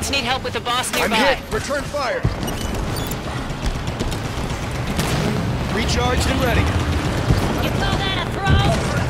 Teammates need help with the boss nearby. I'm hit. Return fire. Recharged and ready. You call that a throw?